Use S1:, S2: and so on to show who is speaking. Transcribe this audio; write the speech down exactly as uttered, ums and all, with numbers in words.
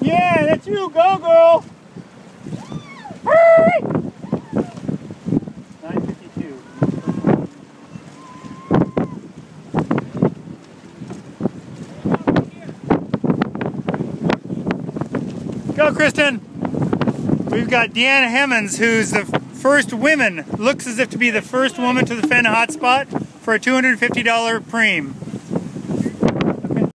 S1: Yeah, that's you. Go, girl. Hurry! nine fifty-two. Go, Kristen. We've got Deanna Hemmons, who's the first woman, looks as if to be the first woman to the Fenn Hotspot for a two hundred fifty dollar preem.